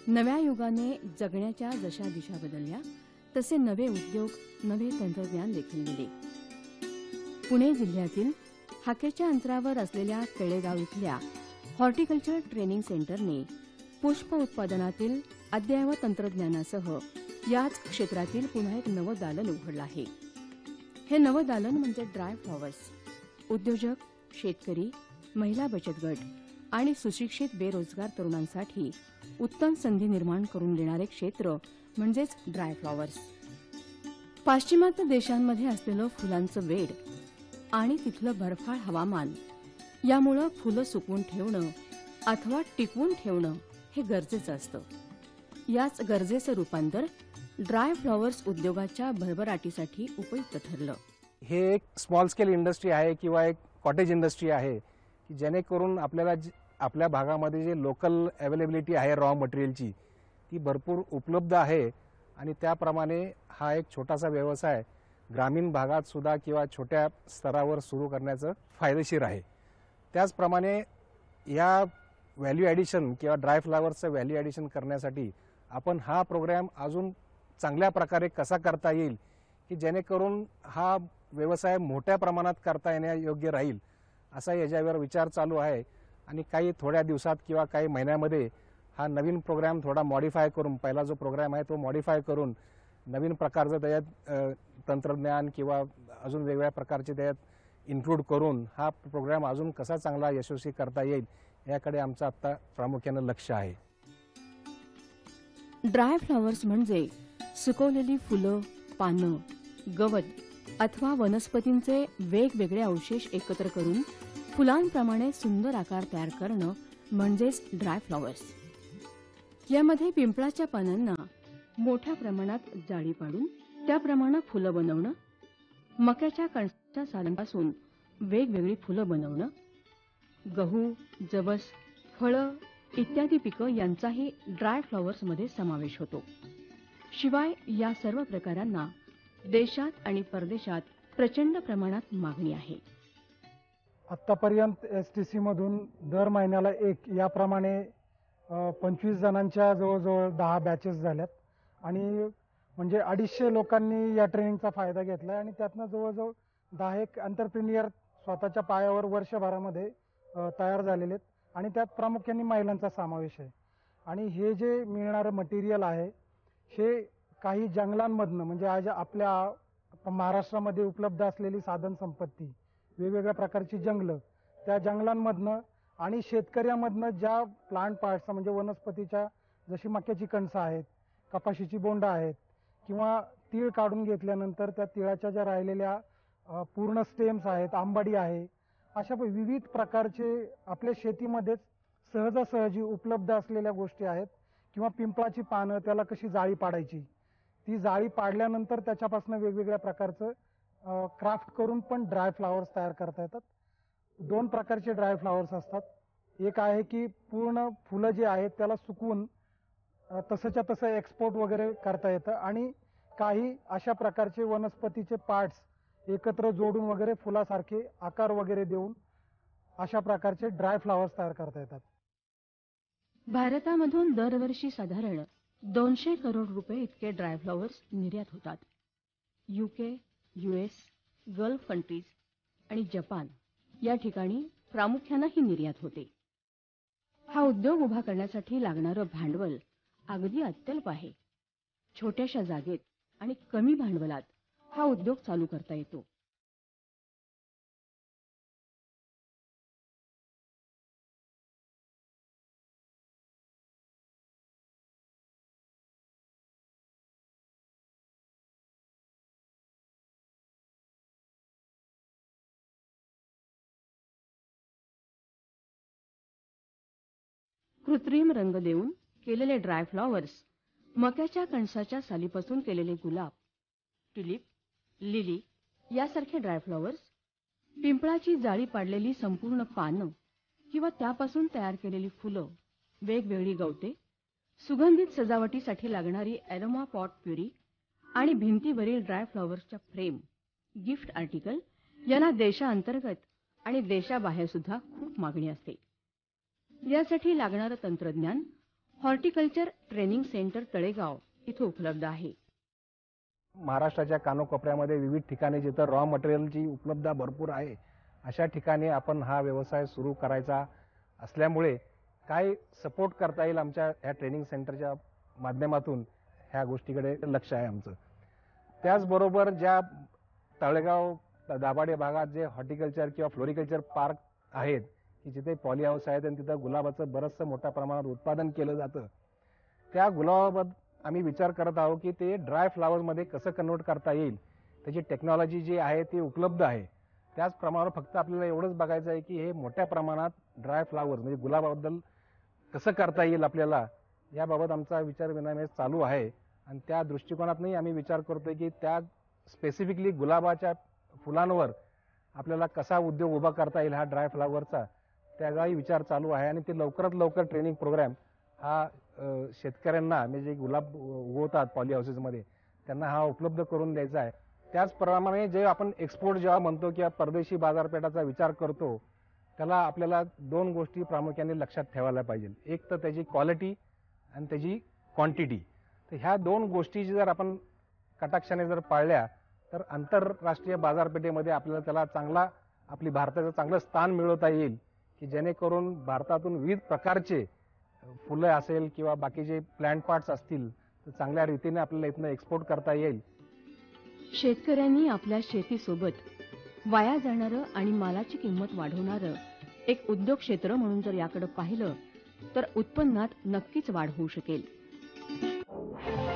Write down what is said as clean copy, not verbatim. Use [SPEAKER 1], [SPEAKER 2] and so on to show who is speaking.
[SPEAKER 1] नव्या युगाने जगण्याच्या जशा दिशा बदलल्या तसे नवे उद्योग, नवे तंत्रज्ञान देखील दिले. पुणे जिल्ह्यातील हाकेच्या अंतरावर असलेल्या केळेगाव इथल्या हॉर्टिकल्चर ट्रेनिंग सेंटरने पुष्प उत्पादनातील अद्ययावत तंत्रज्ञानासह याच क्षेत्रातील पुन्हा एक नवं दालन उघडलं आहे. हे नवं दालन म्हणजे ड्राय फ्लॉवर्स. उद्योजक, शेतकरी, महिला बचत गट आणि सुशिक्षित बेरोजगार तरुणांसाठी उत्तम संधी निर्माण करून देणारे क्षेत्र म्हणजेच ड्राय फ्लॉवर्स. पाश्चिमात्य देशांमध्ये असलेलं फुलांचं वेड आणि तिथलं बर्फाळ हवामान यामुळं फुलं सुकवून ठेवणं अथवा टिकवून ठेवणं हे गरजेचं असतं. याच गरजेचं रूपांतर ड्राय फ्लॉवर्स उद्योगाच्या भरभराटीसाठी उपयुक्त ठरलं.
[SPEAKER 2] हे एक स्मॉल स्केल इंडस्ट्री आहे किंवा एक कॉटेज इंडस्ट्री आहे की जेणेकरून आपल्याला आपल्या भागामध्ये जे लोकल अवेलेबिलिटी आहे रॉ मटेरियलची ती भरपूर उपलब्ध आहे आणि त्याप्रमाणे हा एक छोटासा व्यवसाय ग्रामीण भागात सुद्धा किंवा छोट्या स्तरावर सुरू करण्याचं फायदेशीर आहे. त्याचप्रमाणे या व्हॅल्यू ॲडिशन किंवा ड्राय फ्लॉवर्सचं व्हॅल्यू ॲडिशन करण्यासाठी आपण हा प्रोग्राम अजून चांगल्या प्रकारे कसा करता येईल की जेणेकरून हा व्यवसाय मोठ्या प्रमाणात करता येण्यायोग्य राहील असा याच्यावर विचार चालू आहे. आणि काही थोड्या दिवसात किंवा काही महिन्यामध्ये हा नवीन प्रोग्राम थोडा मॉडिफाय करून, पहिला जो प्रोग्राम आहे तो मॉडिफाय करून नवीन प्रकारचं त्याच्यात तंत्रज्ञान किंवा अजून वेगवेगळ्या प्रकारचे त्याच्यात इन्क्लूड करून हा प्रोग्राम अजून कसा चांगला यशस्वी करता येईल याकडे आमचं आता प्रामुख्यानं लक्ष आहे.
[SPEAKER 1] ड्राय फ्लॉवर्स म्हणजे सुकवलेली फुलं, पानं, गवत अथवा वनस्पतींचे वेगवेगळे अवशेष एकत्र करून फुलांप्रमाणे सुंदर आकार तयार करणं म्हणजेच ड्राय फ्लॉवर्स. यामध्ये पिंपळाच्या पानांना मोठ्या प्रमाणात जाळी पाडून त्याप्रमाणे फुलं बनवणं, मक्याच्या कणसाच्या सालांपासून वेगवेगळी फुलं बनवणं, गहू, जवस, फळं इत्यादी पिकं यांचाही ड्राय फ्लॉवर्समध्ये समावेश होतो. शिवाय या सर्व प्रकारांना देशात आणि परदेशात प्रचंड प्रमाणात मागणी आहे.
[SPEAKER 3] आत्तापर्यंत STC मधून दर महिन्याला एक याप्रमाणे 25 जणांच्या जवळजवळ 10 बॅचेस झाल्यात आणि म्हणजे 250 लोकांनी या ट्रेनिंगचा फायदा घेतला आणि त्यातनं जवळजवळ 10 एक एंटरप्रेन्युअर स्वतःच्या पायावर वर्षभरामध्ये तयार झालेले आहेत आणि त्यात प्रामुख्याने महिलांचा समावेश आहे. आणि हे जे मिळणारं मटेरियल आहे हे काही जंगलांमधनं म्हणजे आज आपल्या महाराष्ट्रामध्ये उपलब्ध असलेली साधन संपत्ती, वेगवेगळ्या प्रकारची जंगलं, त्या जंगलांमधनं आणि शेतकऱ्यामधनं ज्या प्लांट पार्ट्स म्हणजे वनस्पतीच्या जशी मक्याची कणसं आहेत, कपाशीची बोंडं आहेत किंवा तीळ काढून घेतल्यानंतर त्या तिळाच्या ज्या राहिलेल्या पूर्ण स्टेम्स आहेत, आंबाडी आहे, अशा विविध प्रकारचे आपल्या शेतीमध्येच सहजासहजी उपलब्ध असलेल्या गोष्टी आहेत. किंवा पिंपळाची पानं, त्याला कशी जाळी पाडायची, ती जाळी पाडल्यानंतर त्याच्यापासून वेगवेगळ्या प्रकारचं क्राफ्ट करून पण ड्राय फ्लॉवर्स तयार करता येतात. 2 प्रकारचे ड्राय फ्लॉवर्स असतात. एक आहे की पूर्ण फुलं जे आहेत त्याला सुकवून तसंच्या तसं एक्सपोर्ट वगैरे करता येतं आणि काही अशा प्रकारचे वनस्पतीचे पार्ट्स एकत्र जोडून वगैरे फुलासारखे आकार वगैरे देऊन अशा प्रकारचे ड्राय फ्लॉवर्स तयार करता येतात.
[SPEAKER 1] भारतामधून दरवर्षी साधारण 200 करोड रुपये इतके ड्राय फ्लॉवर्स निर्यात होतात. UK, US, गल्फ कंट्रीज आणि जपान या ठिकाणी प्रामुख्यानं ही निर्यात होते. हा उद्योग उभा करण्यासाठी लागणारं भांडवल अगदी अत्यल्प आहे. छोट्याशा जागेत आणि कमी भांडवलात हा उद्योग चालू करता येतो. कृत्रिम रंग देऊन केलेले ड्राय फ्लॉवर्स, मक्याच्या कणसाच्या सालीपासून केलेले गुलाब, ट्युलिप, लिली यासारखे ड्राय फ्लॉवर्स, पिंपळाची जाळी पाडलेली संपूर्ण पानं किंवा त्यापासून तयार केलेली फुलं, वेगवेगळी गवते, सुगंधित सजावटीसाठी लागणारी अरोमा पॉट प्युरी आणि भिंतीवरील ड्राय फ्लॉवर्सच्या फ्रेम, गिफ्ट आर्टिकल यांना देशांतर्गत आणि देशाबाहेर सुद्धा खूप मागणी असते. यासाठी लागणारं तंत्रज्ञान हॉर्टिकल्चर ट्रेनिंग सेंटर तळेगाव इथं उपलब्ध आहे.
[SPEAKER 2] महाराष्ट्राच्या कानोकोपऱ्यामध्ये विविध ठिकाणी जिथं रॉ मटेरियलची उपलब्धता भरपूर आहे, अशा ठिकाणी आपण हा व्यवसाय सुरू करायचा असल्यामुळे काय सपोर्ट करता येईल आमच्या ह्या ट्रेनिंग सेंटरच्या माध्यमातून ह्या गोष्टीकडे लक्ष आहे आमचं. त्याचबरोबर ज्या तळेगाव दाभाडे भागात जे हॉर्टिकल्चर किंवा फ्लोरिकल्चर पार्क आहेत की जिथे पॉली हाऊस आहेत आणि तिथं गुलाबाचं बरंचसं मोठ्या प्रमाणात उत्पादन केलं जातं, त्या गुलाबाबत आम्ही विचार करत आहोत की ते ड्राय फ्लावर्समध्ये कसं कन्वर्ट करता येईल. त्याची टेक्नॉलॉजी जी आहे ती उपलब्ध आहे. त्याचप्रमाणे फक्त आपल्याला एवढंच बघायचं आहे की हे मोठ्या प्रमाणात ड्राय फ्लावर्स म्हणजे गुलाबाबद्दल कसं करता येईल आपल्याला, याबाबत आमचा विचार विनिमय चालू आहे. आणि त्या दृष्टिकोनातूनही आम्ही विचार करतोय की त्या स्पेसिफिकली गुलाबाच्या फुलांवर आपल्याला कसा उद्योग उभा करता येईल हा ड्राय फ्लावरचा, त्याचाही विचार चालू आहे. आणि ते लवकरात लवकर ट्रेनिंग प्रोग्राम हा शेतकऱ्यांना म्हणजे जे गुलाब उगवतात पॉली हाऊसेसमध्ये त्यांना हा उपलब्ध करून द्यायचा आहे. त्याचप्रमाणे जे आपण एक्सपोर्ट जेव्हा म्हणतो किंवा परदेशी बाजारपेठाचा विचार करतो, त्याला आपल्याला दोन गोष्टी प्रामुख्याने लक्षात ठेवायला पाहिजे. एक तर त्याची क्वालिटी आणि त्याची क्वांटिटी. तर ह्या दोन गोष्टी जर आपण कटाक्षाने जर पाळल्या तर आंतरराष्ट्रीय बाजारपेठेमध्ये आपल्याला त्याला चांगला आपली भारताचं चांगलं स्थान मिळवता येईल की जेणेकरून भारतातून विविध प्रकारचे फुलं असेल किंवा बाकीचे प्लांट पार्ट्स असतील तर चांगल्या रीतीने आपल्याला इथनं एक्सपोर्ट करता येईल.
[SPEAKER 1] शेतकऱ्यांनी आपल्या शेतीसोबत वाया जाणारं आणि मालाची किंमत वाढवणारं एक उद्योग क्षेत्र म्हणून जर याकडे पाहिलं तर उत्पन्नात नक्कीच वाढ होऊ शकेल.